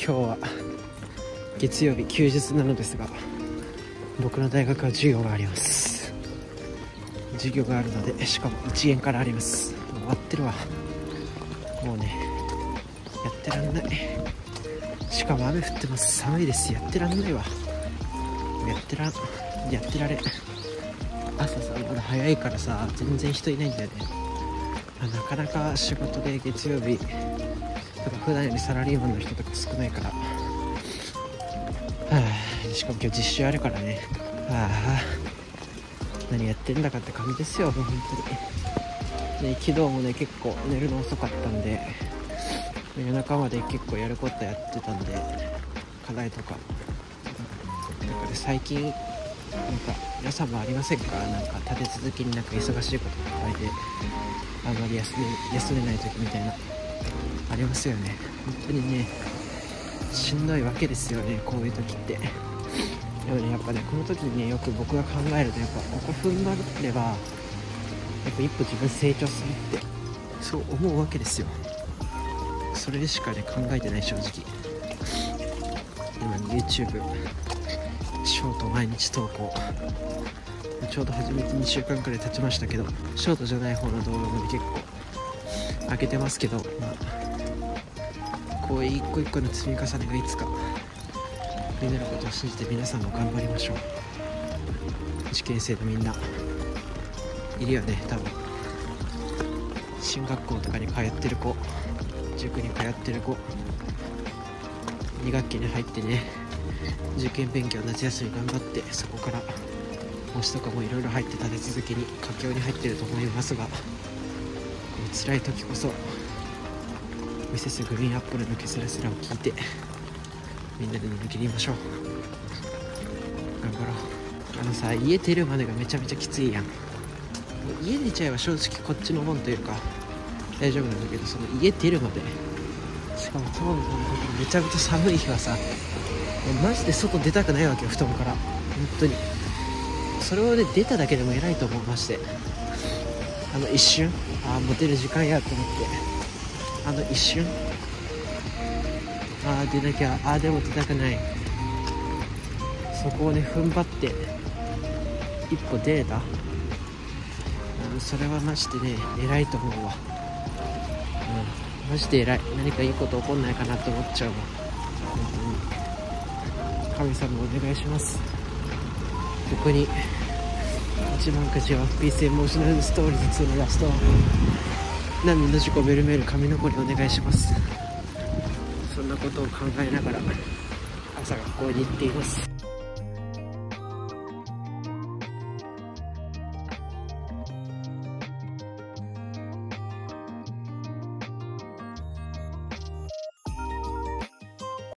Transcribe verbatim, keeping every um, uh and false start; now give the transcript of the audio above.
今日は月曜日休日なのですが、僕の大学は授業があります。授業があるので、しかもいち限からあります。もう終わってるわ。もうね、やってらんない。しかも雨降ってます。寒いです。やってらんないわ。やってらんやってられん。朝さ、まだ早いからさ、全然人いないんだよね。なかなか仕事で月曜日とか普段よりサラリーマンの人とか少ないから、はあ、しかも今日実習あるからね、はあ、何やってんだかって感じですよ、もう本当に。で、昨日もね結構寝るの遅かったんで、夜中まで結構やることやってたんで、課題とかだから最近なんか皆さんもありませんか？なんか立て続けになんか忙しいこといっぱいで、あんまり休め、休めない時みたいなありますよね。本当にね、しんどいわけですよね、こういう時って。でもね、やっぱね、この時にね、よく僕が考えると、やっぱここ踏ん張ればやっぱ一歩自分成長するってそう思うわけですよ。それしかね考えてない、正直。今 YouTube ショート毎日投稿、ちょうど始めてにしゅうかんくらい経ちましたけど、ショートじゃない方の動画も、ね、結構上げてますけど、まあ、こういう一個一個の積み重ねがいつかみんなのことを信じて、皆さんも頑張りましょう。受験生のみんないるよね、多分。進学校とかに通ってる子、塾に通ってる子、に学期に入ってね、受験勉強夏休み頑張って、そこから模試とかもいろいろ入って立て続けに佳境に入ってると思いますが、この辛い時こそミセスグリーンアップルのケセラセラを聞いて、みんなで乗り切りましょう。頑張ろう。あのさ、家出るまでがめちゃめちゃきついやん。家出ちゃえば正直こっちのもんというか大丈夫なんだけど、その家出るまで、しかも今日のめちゃめちゃ寒い日はさ、マジで外出たくないわけよ、布団から。本当にそれをね、出ただけでも偉いと思う。まして、あの一瞬、ああもう出る時間やと思って、あの一瞬、ああ出なきゃ、ああでも出たくない、そこをね踏ん張って一歩出れた、それはマジでね偉いと思うわ。うん、マジで偉い。何かいいこと起こんないかなと思っちゃうわ。本当に神様お願いします。僕にいちまんくじワンピースエモーショナルストーリーズツーのラスト、難民の事故ベルメール神残りお願いします。そんなことを考えながら朝学校に行っています。